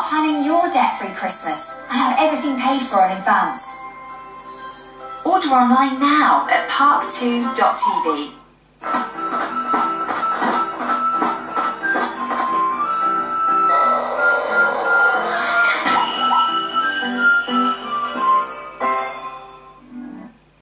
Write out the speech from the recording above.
planning your debt-free Christmas and have everything paid for in advance. Order online now at park2.tv.